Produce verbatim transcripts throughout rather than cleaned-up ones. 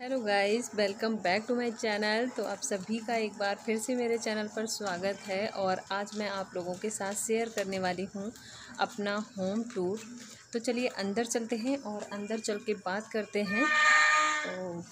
Hello guys, welcome back to my channel. तो आप सभी का एक बार फिर से मेरे चैनल पर स्वागत है और आज मैं आप लोगों के साथ शेयर करने वाली हूँ अपना होम टूर। तो चलिए अंदर चलते हैं और अंदर चल के बात करते हैं। तो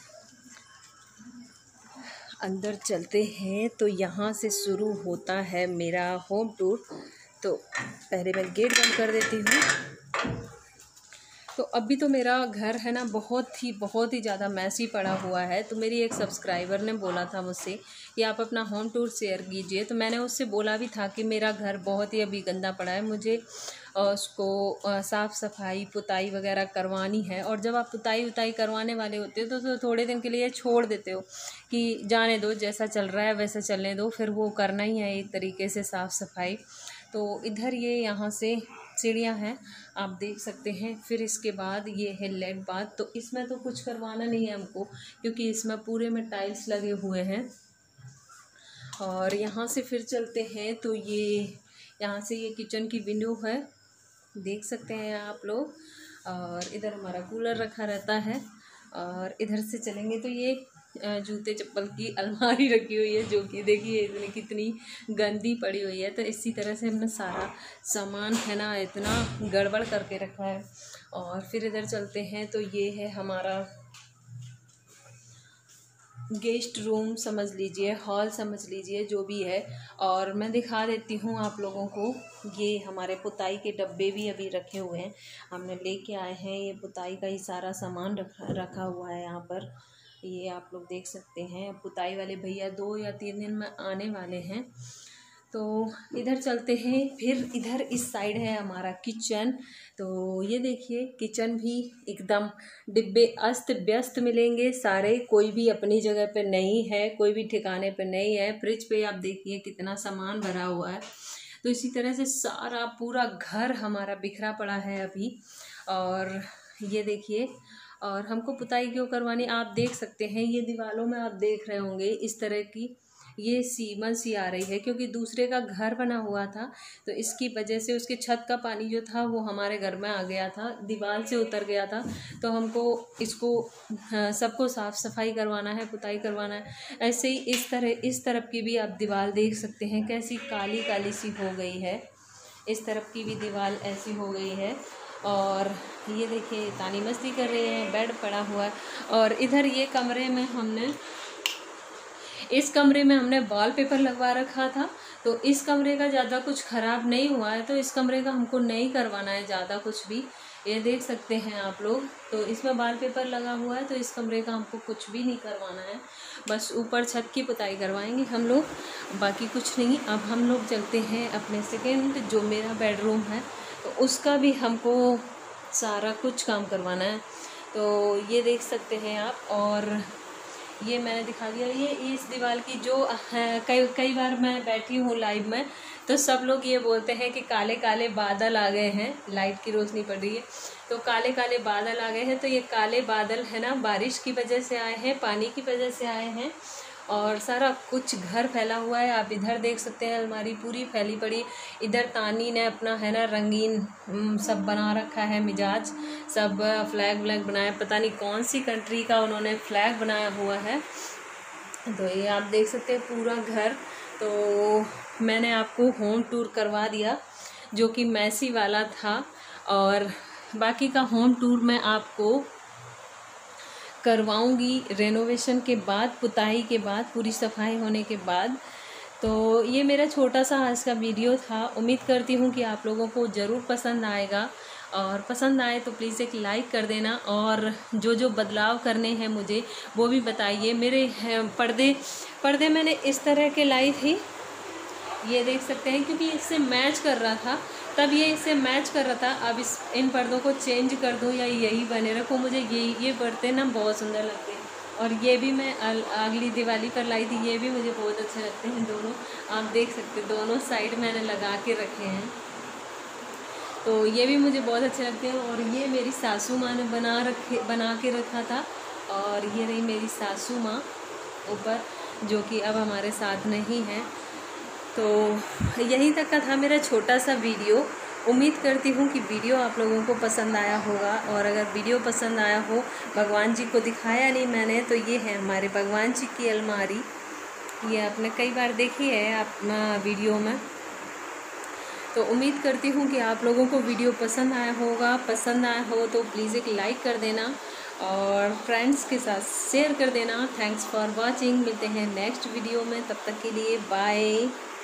अंदर चलते हैं तो यहाँ से शुरू होता है मेरा होम टूर। तो पहले मैं गेट बंद कर देती हूँ। तो अभी तो मेरा घर है ना बहुत ही बहुत ही ज़्यादा मैसी पड़ा हुआ है। तो मेरी एक सब्सक्राइबर ने बोला था मुझसे कि आप अपना होम टूर शेयर कीजिए। तो मैंने उससे बोला भी था कि मेरा घर बहुत ही अभी गंदा पड़ा है, मुझे उसको साफ़ सफाई पुताई वगैरह करवानी है। और जब आप पुताई उताई करवाने वाले होते हो तो, तो थोड़े दिन के लिए छोड़ देते हो कि जाने दो, जैसा चल रहा है वैसा चलने दो, फिर वो करना ही है एक तरीके से साफ़ सफाई। तो इधर ये यहाँ से सीढ़ियाँ हैं, आप देख सकते हैं। फिर इसके बाद ये है लेट बाथ। तो इसमें तो कुछ करवाना नहीं है हमको, क्योंकि इसमें पूरे में टाइल्स लगे हुए हैं। और यहाँ से फिर चलते हैं तो ये यहाँ से ये किचन की विंडो है, देख सकते हैं आप लोग। और इधर हमारा कूलर रखा रहता है। और इधर से चलेंगे तो ये जूते चप्पल की अलमारी रखी हुई है, जो कि देखिए इतनी कितनी गंदी पड़ी हुई है। तो इसी तरह से हमने सारा सामान है ना इतना गड़बड़ करके रखा है। और फिर इधर चलते हैं तो ये है हमारा गेस्ट रूम समझ लीजिए, हॉल समझ लीजिए, जो भी है। और मैं दिखा देती हूँ आप लोगों को, ये हमारे पुताई के डब्बे भी अभी रखे हुए हैं, हमने लेके आए हैं। ये पुताई का ही सारा सामान रखा रखा हुआ है यहाँ पर, ये आप लोग देख सकते हैं। पुताई वाले भैया दो या तीन दिन में आने वाले हैं। तो इधर चलते हैं। फिर इधर इस साइड है हमारा किचन। तो ये देखिए किचन भी एकदम डिब्बे अस्त व्यस्त मिलेंगे सारे, कोई भी अपनी जगह पे नहीं है, कोई भी ठिकाने पे नहीं है। फ्रिज पे आप देखिए कितना सामान भरा हुआ है। तो इसी तरह से सारा पूरा घर हमारा बिखरा पड़ा है अभी। और ये देखिए, और हमको पुताई क्यों करवानी, आप देख सकते हैं ये दीवारों में आप देख रहे होंगे इस तरह की ये सीमन सी आ रही है, क्योंकि दूसरे का घर बना हुआ था। तो इसकी वजह से उसके छत का पानी जो था वो हमारे घर में आ गया था, दीवार से उतर गया था। तो हमको इसको सबको साफ़ सफाई करवाना है, पुताई करवाना है। ऐसे ही इस तरह इस तरफ की भी आप दीवार देख सकते हैं कैसी काली काली सी हो गई है। इस तरफ की भी दीवार ऐसी हो गई है। और ये देखिए तानी मस्ती कर रहे हैं, बेड पड़ा हुआ है। और इधर ये कमरे में हमने इस कमरे में हमने वॉलपेपर लगवा रखा था। तो इस कमरे का ज़्यादा कुछ ख़राब नहीं हुआ है, तो इस कमरे का हमको नहीं करवाना है ज़्यादा कुछ भी, ये देख सकते हैं आप लोग। तो इसमें वॉलपेपर लगा हुआ है, तो इस कमरे का हमको कुछ भी नहीं करवाना है, बस ऊपर छत की पुताई करवाएंगे हम लोग, बाकी कुछ नहीं। अब हम लोग चलते हैं अपने सेकेंड जो मेरा बेडरूम है, तो उसका भी हमको सारा कुछ काम करवाना है। तो ये देख सकते हैं आप। और ये मैंने दिखा दिया, ये इस दीवार की जो है, कई कई बार मैं बैठी हूँ लाइव में, तो सब लोग ये बोलते हैं कि काले काले बादल आ गए हैं, लाइट की रोशनी पड़ रही है तो काले काले बादल आ गए हैं। तो ये काले बादल है ना बारिश की वजह से आए हैं, पानी की वजह से आए हैं। और सारा कुछ घर फैला हुआ है, आप इधर देख सकते हैं अलमारी पूरी फैली पड़ी। इधर तानी ने अपना है ना रंगीन सब बना रखा है, मिजाज सब फ्लैग व्लैग बनाया, पता नहीं कौन सी कंट्री का उन्होंने फ्लैग बनाया हुआ है। तो ये आप देख सकते हैं पूरा घर। तो मैंने आपको होम टूर करवा दिया जो कि मैसी वाला था, और बाकी का होम टूर मैं आपको करवाऊंगी रेनोवेशन के बाद, पुताई के बाद, पूरी सफाई होने के बाद। तो ये मेरा छोटा सा आज का वीडियो था, उम्मीद करती हूँ कि आप लोगों को ज़रूर पसंद आएगा। और पसंद आए तो प्लीज़ एक लाइक कर देना, और जो जो बदलाव करने हैं मुझे वो भी बताइए। मेरे पर्दे पर्दे मैंने इस तरह के लाई थी, ये देख सकते हैं, क्योंकि इससे मैच कर रहा था, तब ये इससे मैच कर रहा था। अब इस इन पर्दों को चेंज कर दूं या यही बने रखूं, मुझे ये ये पर्दे ना बहुत सुंदर लगते हैं। और ये भी मैं अगली दिवाली पर लाई थी, ये भी मुझे बहुत अच्छे लगते हैं दोनों, आप देख सकते हैं दोनों साइड मैंने लगा के रखे हैं, तो ये भी मुझे बहुत अच्छे लगते हैं। और ये मेरी सासू माँ ने बना रखे बना के रखा था। और ये रही मेरी सासू माँ ऊपर, जो कि अब हमारे साथ नहीं है। तो यहीं तक का था मेरा छोटा सा वीडियो। उम्मीद करती हूँ कि वीडियो आप लोगों को पसंद आया होगा, और अगर वीडियो पसंद आया हो, भगवान जी को दिखाया नहीं मैंने, तो ये है हमारे भगवान जी की अलमारी। ये आपने कई बार देखी है आप वीडियो में। तो उम्मीद करती हूँ कि आप लोगों को वीडियो पसंद आया होगा। पसंद आया हो तो प्लीज़ एक लाइक कर देना और फ्रेंड्स के साथ शेयर कर देना। Thanks for watching. मिलते हैं नेक्स्ट वीडियो में, तब तक के लिए बाय।